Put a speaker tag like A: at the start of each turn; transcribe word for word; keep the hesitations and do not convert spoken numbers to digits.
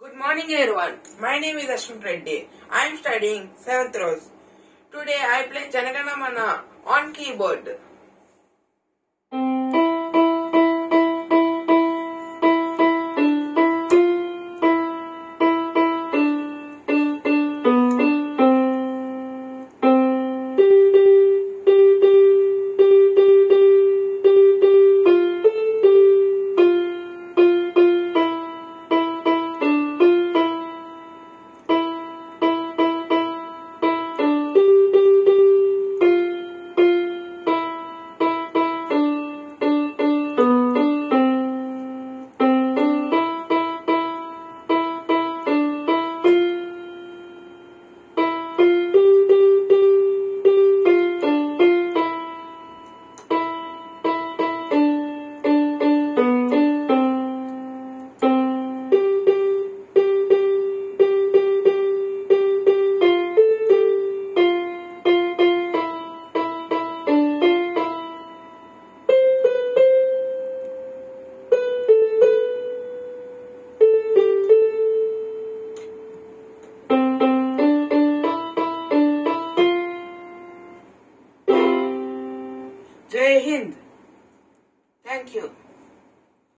A: Good morning everyone. My name is Yaswanth Reddy. I am studying seventh rows. Today I play Janagana Mana on keyboard. Jai Hind. Thank you.